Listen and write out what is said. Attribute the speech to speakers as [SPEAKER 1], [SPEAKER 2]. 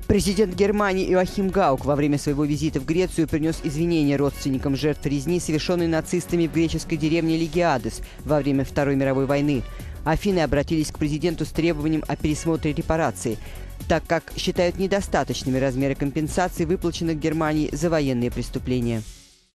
[SPEAKER 1] Президент Германии Йоахим Гаук во время своего визита в Грецию принес извинения родственникам жертв резни, совершенной нацистами в греческой деревне Лигиадес во время Второй мировой войны. Афины обратились к президенту с требованием о пересмотре репараций, так как считают недостаточными размеры компенсаций, выплаченных Германии за военные преступления.